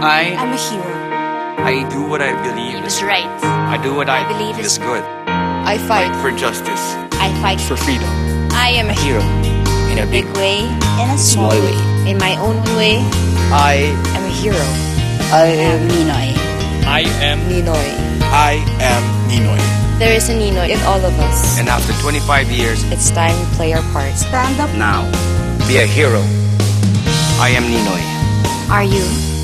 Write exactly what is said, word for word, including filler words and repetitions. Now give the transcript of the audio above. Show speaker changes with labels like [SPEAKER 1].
[SPEAKER 1] I
[SPEAKER 2] I'm a hero.
[SPEAKER 3] I do what I believe
[SPEAKER 4] is right.
[SPEAKER 3] I do what I,
[SPEAKER 4] I believe
[SPEAKER 3] is
[SPEAKER 4] is
[SPEAKER 3] good.
[SPEAKER 2] I fight.
[SPEAKER 3] For justice.
[SPEAKER 4] I fight
[SPEAKER 1] for freedom.
[SPEAKER 4] I am a hero.
[SPEAKER 1] In a
[SPEAKER 4] Big way,
[SPEAKER 2] In a
[SPEAKER 1] small
[SPEAKER 2] small
[SPEAKER 1] way.
[SPEAKER 4] in my own way,
[SPEAKER 1] I
[SPEAKER 4] I'm a hero.
[SPEAKER 2] I am Ninoy.
[SPEAKER 1] I am
[SPEAKER 2] Ninoy.
[SPEAKER 5] I am Ninoy.
[SPEAKER 4] There is a Ninoy in all of us.
[SPEAKER 3] And after twenty-five years,
[SPEAKER 4] It's time we play our parts.
[SPEAKER 2] Stand up.
[SPEAKER 3] now, be a hero. I am Ninoy.
[SPEAKER 4] Are you?